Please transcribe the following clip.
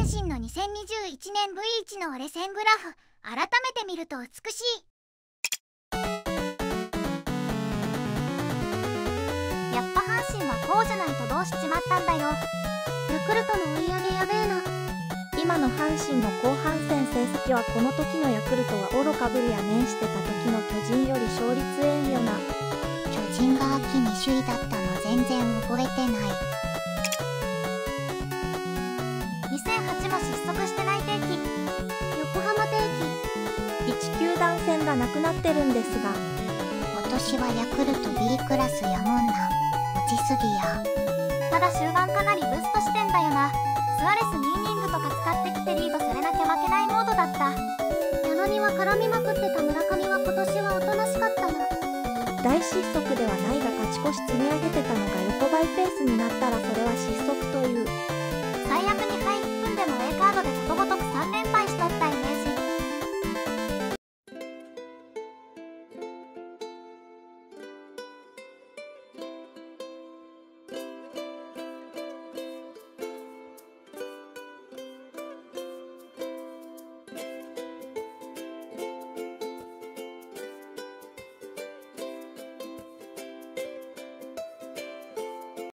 神の2021年 V1 の折れ線グラフ、改めて見ると美しい。やっぱ阪神はこうじゃないとどうしちまったんだよ。ヤクルトの追い上げやべえな。 今の阪神の後半戦成績はこの時のヤクルトは愚かぶりや念してた時の巨人より勝率ええんよな。 巨人が秋に首位だったの全然覚えてない。2008も失速してない定期、横浜定期。 1球団戦がなくなってるんですが、 今年はヤクルト B クラスやもんな。落ちすぎや。ただ終盤かなりブーストしてんだよな。スアレス2イニングとか使ってきてリードされなきゃ負けないモードだった。柳は絡みまくってた村上は今年はおとなしかったな。 大失速ではないが勝ち越し積み上げてたのが横ばいペースになったらそれは失速という。